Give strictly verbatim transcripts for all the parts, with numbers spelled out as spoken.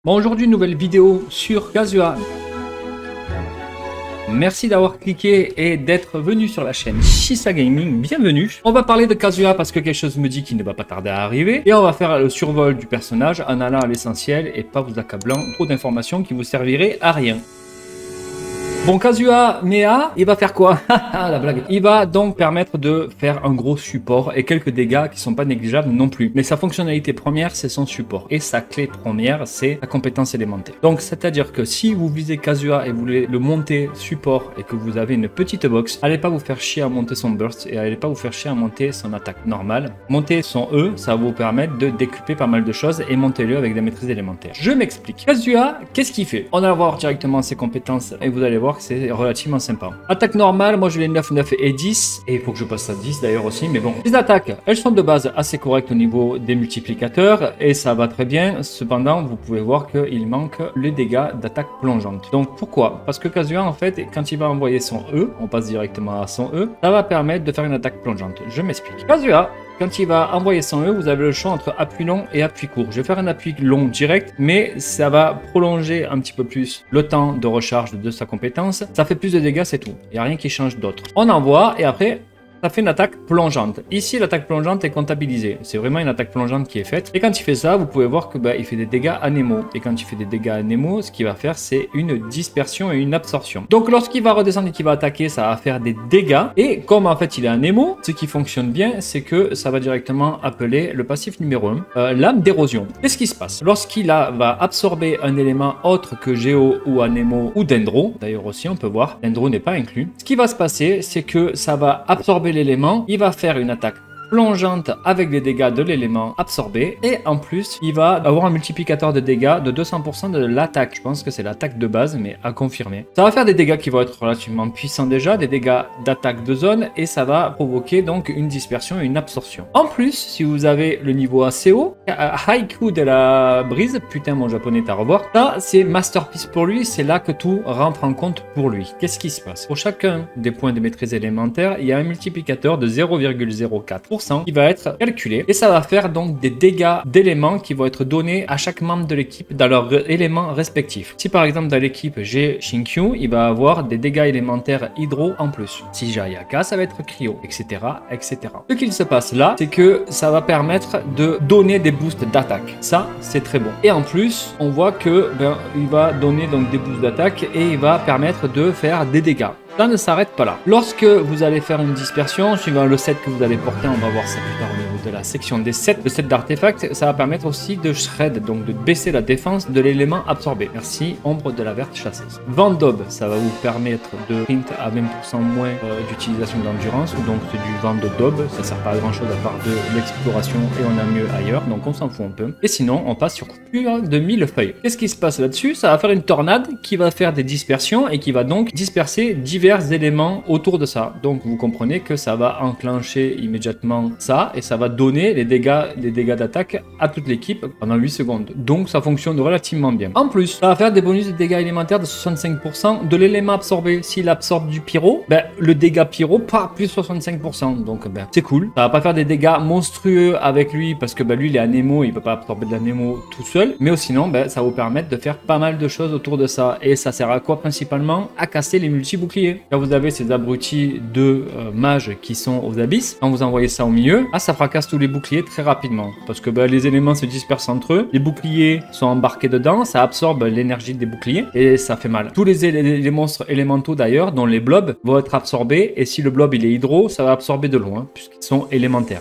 Bon, aujourd'hui, nouvelle vidéo sur Kazuha. Merci d'avoir cliqué et d'être venu sur la chaîne Shisa Gaming, bienvenue. On va parler de Kazuha parce que quelque chose me dit qu'il ne va pas tarder à arriver. Et on va faire le survol du personnage en allant à l'essentiel et pas vous accablant trop d'informations qui vous serviraient à rien. Bon, Kazuha Mea, il va faire quoi? La blague. Il va donc permettre de faire un gros support et quelques dégâts qui sont pas négligeables non plus. Mais sa fonctionnalité première, c'est son support. Et sa clé première, c'est la compétence élémentaire. Donc, c'est-à-dire que si vous visez Kazuha et vous voulez le monter support et que vous avez une petite box, allez pas vous faire chier à monter son burst et allez pas vous faire chier à monter son attaque normale. Monter son E, ça va vous permettre de décupler pas mal de choses et montez-le avec des maîtrises élémentaires. Je m'explique. Kazuha, qu'est-ce qu'il fait? On va voir directement ses compétences et vous allez voir que c'est relativement sympa. Attaque normale, moi je l'ai neuf, neuf et dix. Et il faut que je passe à dix d'ailleurs aussi. Mais bon, les attaques, elles sont de base assez correctes au niveau des multiplicateurs. Et ça va très bien. Cependant, vous pouvez voir qu'il manque les dégâts d'attaque plongeante. Donc pourquoi? Parce que Kazuha, en fait, quand il va envoyer son E, on passe directement à son E, ça va permettre de faire une attaque plongeante. Je m'explique. Kazuha, quand il va envoyer son E, vous avez le choix entre appui long et appui court. Je vais faire un appui long direct, mais ça va prolonger un petit peu plus le temps de recharge de sa compétence. Ça fait plus de dégâts, c'est tout. Il n'y a rien qui change d'autre. On envoie et après, ça fait une attaque plongeante. Ici, l'attaque plongeante est comptabilisée. C'est vraiment une attaque plongeante qui est faite. Et quand il fait ça, vous pouvez voir que bah, il fait des dégâts à Nemo. Et quand il fait des dégâts à Nemo, ce qu'il va faire, c'est une dispersion et une absorption. Donc, lorsqu'il va redescendre et qu'il va attaquer, ça va faire des dégâts. Et comme en fait, il est à Nemo, ce qui fonctionne bien, c'est que ça va directement appeler le passif numéro un, euh, lame d'érosion. Qu'est-ce qui se passe? Lorsqu'il va absorber un élément autre que Géo ou Anemo ou Dendro, d'ailleurs aussi, on peut voir, Dendro n'est pas inclus. Ce qui va se passer, c'est que ça va absorber l'élément, il va faire une attaque plongeante avec les dégâts de l'élément absorbé et en plus il va avoir un multiplicateur de dégâts de deux cents pour cent de l'attaque. Je pense que c'est l'attaque de base mais à confirmer. Ça va faire des dégâts qui vont être relativement puissants déjà, des dégâts d'attaque de zone et ça va provoquer donc une dispersion et une absorption. En plus, si vous avez le niveau assez haut, Haiku de la brise, putain mon japonais est à revoir, ça c'est masterpiece pour lui, c'est là que tout rentre en compte pour lui. Qu'est-ce qui se passe? Pour chacun des points de maîtrise élémentaire, il y a un multiplicateur de zéro virgule zéro quatre pour cent qui va être calculé et ça va faire donc des dégâts d'éléments qui vont être donnés à chaque membre de l'équipe dans leurs éléments respectifs. Si par exemple dans l'équipe j'ai Shinkyu, il va avoir des dégâts élémentaires hydro en plus. Si j'ai Ayaka, ça va être cryo, et cetera, et cetera. Ce qu'il se passe là, c'est que ça va permettre de donner des boosts d'attaque. Ça, c'est très bon. Et en plus, on voit que ben, il va donner donc des boosts d'attaque et il va permettre de faire des dégâts. Ça ne s'arrête pas là. Lorsque vous allez faire une dispersion, suivant le set que vous allez porter, on va voir ça plus tard au niveau de la section des sets, le set d'artefacts, ça va permettre aussi de shred, donc de baisser la défense de l'élément absorbé. Merci, ombre de la verte chasseuse. Vent d'aube, ça va vous permettre de print à vingt pour cent moins euh, d'utilisation d'endurance, donc c'est du vent de daube, ça sert pas à grand chose à part de l'exploration et on a mieux ailleurs, donc on s'en fout un peu. Et sinon, on passe sur plus de mille feuilles. Qu'est-ce qui se passe là-dessus? Ça va faire une tornade qui va faire des dispersions et qui va donc disperser divers éléments autour de ça. Donc vous comprenez que ça va enclencher immédiatement ça et ça va donner les dégâts, les dégâts d'attaque à toute l'équipe pendant huit secondes. Donc ça fonctionne relativement bien. En plus, ça va faire des bonus de dégâts élémentaires de soixante-cinq pour cent de l'élément absorbé. S'il absorbe du pyro, ben, le dégât pyro part plus soixante-cinq pour cent. Donc ben, c'est cool. Ça va pas faire des dégâts monstrueux avec lui parce que ben, lui il est anémo, il peut pas absorber de l'anémo tout seul. Mais sinon, ben, ça va vous permettre de faire pas mal de choses autour de ça. Et ça sert à quoi principalement? À casser les multi-boucliers. Quand vous avez ces abrutis de euh, mages qui sont aux abysses, quand vous envoyez ça au milieu, ah, ça fracasse tous les boucliers très rapidement. Parce que bah, les éléments se dispersent entre eux, les boucliers sont embarqués dedans, ça absorbe l'énergie des boucliers et ça fait mal. Tous les, les, les monstres élémentaux d'ailleurs, dont les blobs, vont être absorbés et si le blob il est hydro, ça va absorber de loin puisqu'ils sont élémentaires.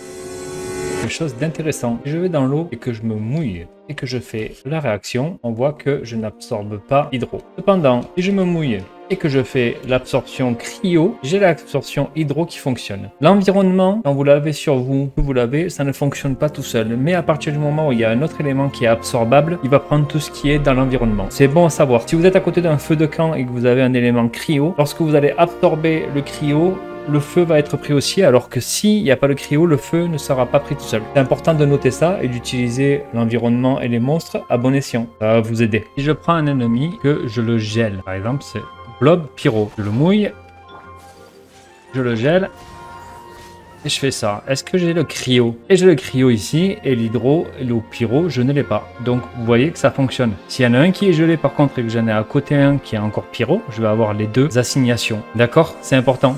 Quelque chose d'intéressant. Si je vais dans l'eau et que je me mouille et que je fais la réaction, on voit que je n'absorbe pas hydro. Cependant, si je me mouille et que je fais l'absorption cryo, j'ai l'absorption hydro qui fonctionne. L'environnement, quand vous l'avez sur vous, que vous l'avez, ça ne fonctionne pas tout seul. Mais à partir du moment où il y a un autre élément qui est absorbable, il va prendre tout ce qui est dans l'environnement. C'est bon à savoir. Si vous êtes à côté d'un feu de camp et que vous avez un élément cryo, lorsque vous allez absorber le cryo, le feu va être pris aussi, alors que s'il n'y a pas le cryo, le feu ne sera pas pris tout seul. C'est important de noter ça et d'utiliser l'environnement et les monstres à bon escient. Ça va vous aider. Si je prends un ennemi, que je le gèle, par exemple, c'est blob pyro. Je le mouille, je le gèle, et je fais ça. Est-ce que j'ai le cryo? Et j'ai le cryo ici, et l'hydro, et le pyro, je ne l'ai pas. Donc vous voyez que ça fonctionne. S'il y en a un qui est gelé par contre et que j'en ai à côté un qui est encore pyro, je vais avoir les deux assignations. D'accord? C'est important.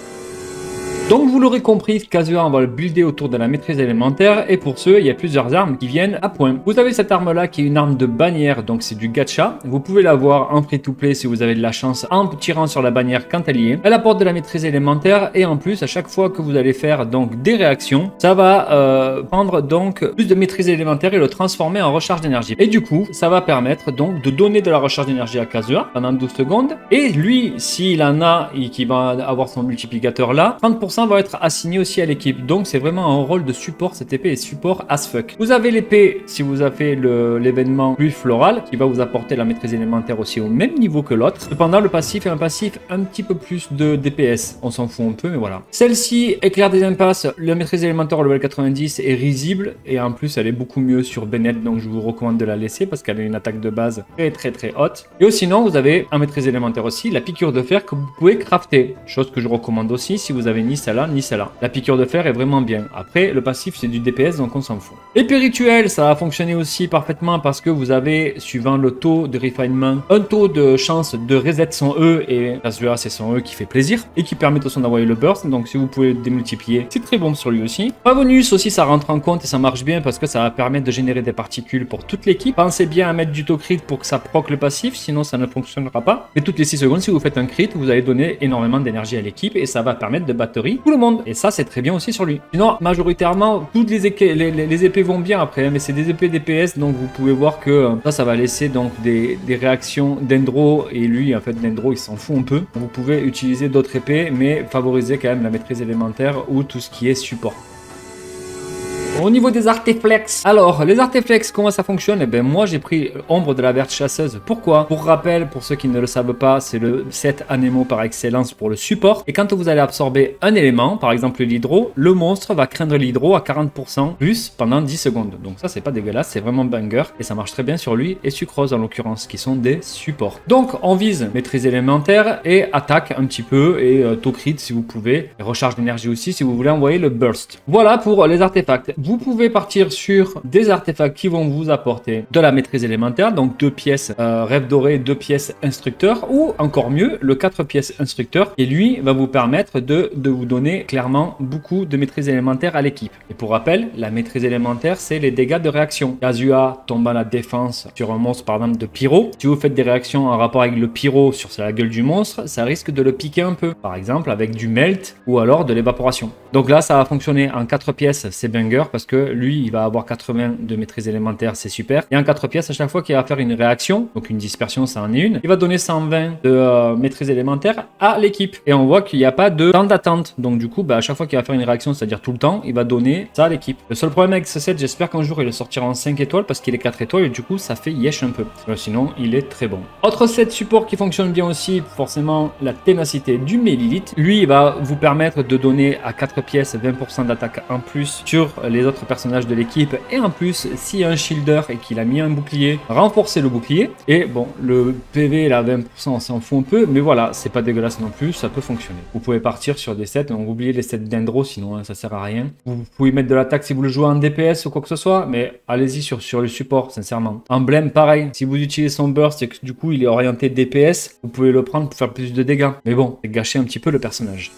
Donc vous l'aurez compris, Kazuha on va le builder autour de la maîtrise élémentaire et pour ce, il y a plusieurs armes qui viennent à point. Vous avez cette arme là qui est une arme de bannière, donc c'est du gacha. Vous pouvez l'avoir en free-to-play si vous avez de la chance en tirant sur la bannière quand elle y est. Elle apporte de la maîtrise élémentaire et en plus à chaque fois que vous allez faire donc des réactions, ça va euh, prendre donc plus de maîtrise élémentaire et le transformer en recharge d'énergie. Et du coup, ça va permettre donc de donner de la recharge d'énergie à Kazuha pendant douze secondes. Et lui, s'il en a et qu'il va avoir son multiplicateur là, trente pour cent va être assigné aussi à l'équipe. Donc c'est vraiment un rôle de support. Cette épée est support as fuck. Vous avez l'épée si vous avez l'événement plus floral qui va vous apporter la maîtrise élémentaire aussi au même niveau que l'autre. Cependant le passif est un passif un petit peu plus de D P S. On s'en fout un peu mais voilà. Celle-ci éclaire des impasses. La maîtrise élémentaire au level quatre-vingt-dix est risible et en plus elle est beaucoup mieux sur Bennett, donc je vous recommande de la laisser parce qu'elle a une attaque de base très très très haute. Et sinon vous avez en maîtrise élémentaire aussi la piqûre de fer que vous pouvez crafter. Chose que je recommande aussi si vous avez ni celle-là ni celle-là. La piqûre de fer est vraiment bien. Après, le passif, c'est du D P S, donc on s'en fout. Épée rituelle, ça va fonctionner aussi parfaitement parce que vous avez, suivant le taux de refinement, un taux de chance de reset son E, et Kazuha, c'est son E qui fait plaisir, et qui permet de son d'envoyer le burst, donc si vous pouvez le démultiplier, c'est très bon sur lui aussi. Bonus aussi, ça rentre en compte et ça marche bien parce que ça va permettre de générer des particules pour toute l'équipe. Pensez bien à mettre du taux crit pour que ça proc le passif, sinon ça ne fonctionnera pas. Mais toutes les six secondes, si vous faites un crit, vous allez donner énormément d'énergie à l'équipe et ça va permettre de batterie tout le monde. Et ça, c'est très bien aussi sur lui. Sinon, majoritairement, toutes les, les, les, les épées vont bien après, hein, mais c'est des épées D P S, donc vous pouvez voir que euh, ça, ça va laisser donc des, des réactions d'Endro, et lui, en fait, d'Endro, il s'en fout un peu. Vous pouvez utiliser d'autres épées, mais favoriser quand même la maîtrise élémentaire ou tout ce qui est support. Au niveau des arteflex, alors les arteflex, comment ça fonctionne? Eh bien moi j'ai pris Ombre de la Verte Chasseuse. Pourquoi? Pour rappel, pour ceux qui ne le savent pas, c'est le set Anemo par excellence pour le support. Et quand vous allez absorber un élément, par exemple l'hydro, le monstre va craindre l'hydro à quarante pour cent plus pendant dix secondes. Donc ça c'est pas dégueulasse, c'est vraiment banger. Et ça marche très bien sur lui et Sucrose en l'occurrence, qui sont des supports. Donc on vise maîtrise élémentaire et attaque un petit peu, et euh, taux crit si vous pouvez. Et recharge d'énergie aussi si vous voulez envoyer le burst. Voilà pour les artefacts. Vous pouvez partir sur des artefacts qui vont vous apporter de la maîtrise élémentaire, donc deux pièces euh, rêve doré, deux pièces instructeur, ou encore mieux, le quatre pièces instructeur, qui lui va vous permettre de, de vous donner clairement beaucoup de maîtrise élémentaire à l'équipe. Et pour rappel, la maîtrise élémentaire, c'est les dégâts de réaction. Kazuha tombe à la défense sur un monstre par exemple de pyro. Si vous faites des réactions en rapport avec le pyro sur la gueule du monstre, ça risque de le piquer un peu. Par exemple avec du melt ou alors de l'évaporation. Donc là, ça va fonctionner en quatre pièces, c'est banger parce que lui, il va avoir quatre-vingts de maîtrise élémentaire, c'est super. Et en quatre pièces, à chaque fois qu'il va faire une réaction, donc une dispersion, ça en est une, il va donner cent vingt de euh, maîtrise élémentaire à l'équipe. Et on voit qu'il n'y a pas de temps d'attente. Donc du coup, bah, à chaque fois qu'il va faire une réaction, c'est-à-dire tout le temps, il va donner ça à l'équipe. Le seul problème avec ce set, j'espère qu'un jour, il le sortira en cinq étoiles parce qu'il est quatre étoiles et du coup, ça fait yesh un peu. Euh, sinon, il est très bon. Autre set support qui fonctionne bien aussi, forcément, la ténacité du Mélilith. Lui, il va vous permettre de donner à quatre pièces vingt pour cent d'attaque en plus sur les autres personnages de l'équipe, et en plus s'il y a un shielder et qu'il a mis un bouclier, renforcer le bouclier. Et bon, le P V là vingt pour cent on s'en fout un peu, mais voilà, c'est pas dégueulasse non plus, ça peut fonctionner. Vous pouvez partir sur des sets, donc oubliez les sets d'Endro, sinon hein, ça sert à rien. Vous pouvez mettre de l'attaque si vous le jouez en D P S ou quoi que ce soit, mais allez-y sur, sur le support sincèrement. Emblème pareil, si vous utilisez son burst et que du coup il est orienté D P S, vous pouvez le prendre pour faire plus de dégâts, mais bon, c'est gâcher un petit peu le personnage.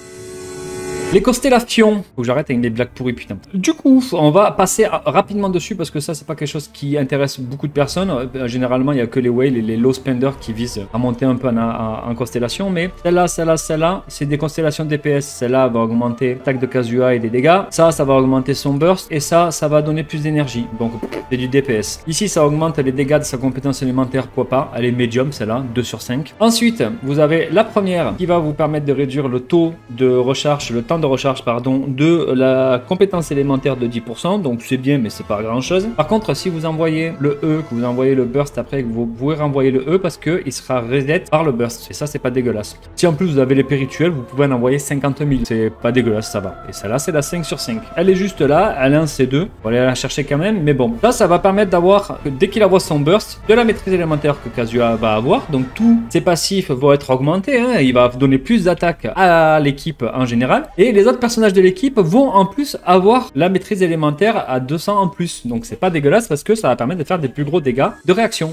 Les constellations. Faut que j'arrête avec les blagues pourries, putain. Du coup, on va passer rapidement dessus parce que ça, c'est pas quelque chose qui intéresse beaucoup de personnes. Euh, généralement, il y a que les whales et les low spenders qui visent à monter un peu en, en, en constellation. Mais celle-là, celle-là, celle-là, c'est des constellations D P S. Celle-là va augmenter l'attaque de Kazuha et des dégâts. Ça, ça va augmenter son burst. Et ça, ça va donner plus d'énergie. Donc, c'est du D P S. Ici, ça augmente les dégâts de sa compétence élémentaire, pourquoi pas. Elle est médium, celle-là, deux sur cinq. Ensuite, vous avez la première qui va vous permettre de réduire le taux de recharge, le temps de recharge pardon de la compétence élémentaire de dix pour cent, donc c'est bien mais c'est pas grand chose. Par contre, si vous envoyez le E, que vous envoyez le burst après, que vous pouvez renvoyer le E parce que il sera reset par le burst, et ça c'est pas dégueulasse. Si en plus vous avez l'épée rituelle, vous pouvez en envoyer cinquante mille, c'est pas dégueulasse, ça va. Et celle-là c'est la cinq sur cinq, elle est juste là, elle est en C deux, on va aller la chercher quand même, mais bon, là ça va permettre d'avoir, dès qu'il envoie son burst, de la maîtrise élémentaire que Kazuha va avoir, donc tous ses passifs vont être augmentés, hein. Il va donner plus d'attaque à l'équipe en général, et Et les autres personnages de l'équipe vont en plus avoir la maîtrise élémentaire à deux cents en plus. Donc c'est pas dégueulasse parce que ça va permettre de faire des plus gros dégâts de réaction.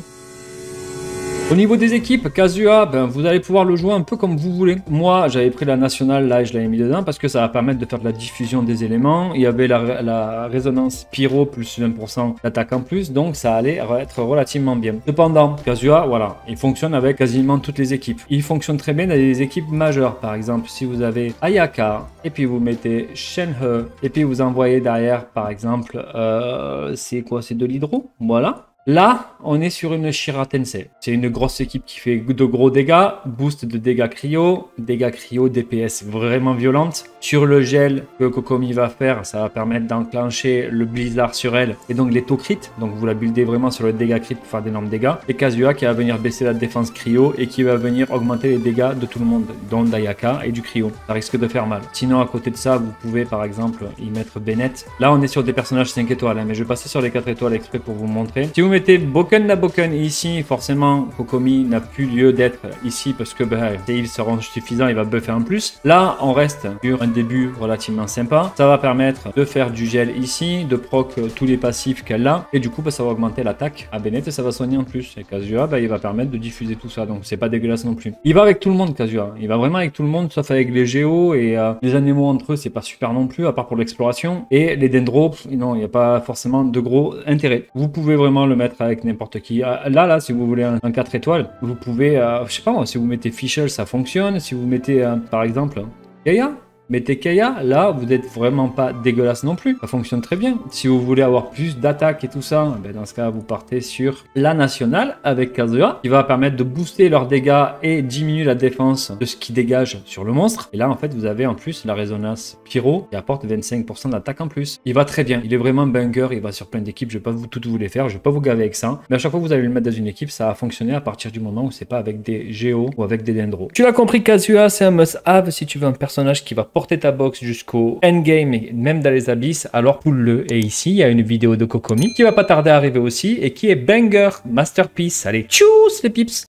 Au niveau des équipes, Kazuya, ben, vous allez pouvoir le jouer un peu comme vous voulez. Moi, j'avais pris la nationale là et je l'avais mis dedans parce que ça va permettre de faire de la diffusion des éléments. Il y avait la, la résonance pyro plus vingt pour cent d'attaque en plus, donc ça allait être relativement bien. Cependant, Kazuya, voilà, il fonctionne avec quasiment toutes les équipes. Il fonctionne très bien dans les équipes majeures. Par exemple, si vous avez Ayaka et puis vous mettez Shenhe et puis vous envoyez derrière, par exemple, euh, c'est quoi? C'est de l'hydro? Voilà. Là, on est sur une Shira Tensei. C'est une grosse équipe qui fait de gros dégâts, boost de dégâts cryo, dégâts cryo, D P S vraiment violente. Sur le gel que Kokomi va faire, ça va permettre d'enclencher le blizzard sur elle et donc les taux crit. Donc vous la buildez vraiment sur le dégât crit pour faire d'énormes dégâts. Et Kazuya qui va venir baisser la défense cryo et qui va venir augmenter les dégâts de tout le monde, dont d'Ayaka et du cryo. Ça risque de faire mal. Sinon, à côté de ça, vous pouvez par exemple y mettre Bennett. Là, on est sur des personnages cinq étoiles, hein, mais je vais passer sur les quatre étoiles exprès pour vous montrer. Si vous mettez Boken na Boken ici, forcément Kokomi n'a plus lieu d'être ici parce que ben, ses heals seront suffisants, il va buffer en plus. Là, on reste sur un début relativement sympa. Ça va permettre de faire du gel ici, de proc tous les passifs qu'elle a et du coup ben, ça va augmenter l'attaque à Bennett et ça va soigner en plus. Et Kazuya, ben, il va permettre de diffuser tout ça, donc c'est pas dégueulasse non plus. Il va avec tout le monde Kazuya, il va vraiment avec tout le monde sauf avec les géos et euh, les animaux entre eux, c'est pas super non plus à part pour l'exploration. Et les dendros, non, il n'y a pas forcément de gros intérêt. Vous pouvez vraiment le mettre avec n'importe qui. Là, là, si vous voulez un, un quatre étoiles, vous pouvez, euh, je sais pas moi, si vous mettez Fischl, ça fonctionne. Si vous mettez, euh, par exemple, Kaya, mettez Kaya, là, vous n'êtes vraiment pas dégueulasse non plus. Ça fonctionne très bien. Si vous voulez avoir plus d'attaque et tout ça, ben dans ce cas, vous partez sur la nationale avec Kazuya, qui va permettre de booster leurs dégâts et diminuer la défense de ce qui dégage sur le monstre. Et là, en fait, vous avez en plus la résonance pyro qui apporte vingt-cinq pour cent d'attaque en plus. Il va très bien. Il est vraiment banger. Il va sur plein d'équipes. Je vais pas vous toutes vous les faire. Je vais pas vous gaver avec ça. Mais à chaque fois que vous allez le mettre dans une équipe, ça va fonctionner à partir du moment où c'est pas avec des géos ou avec des dendros. Tu l'as compris, Kazuya, c'est un must-have si tu veux un personnage qui va porter ta box jusqu'au endgame et même dans les abysses, alors pull-le. Et ici, il y a une vidéo de Kokomi qui va pas tarder à arriver aussi et qui est banger, masterpiece. Allez, tchuss les pips!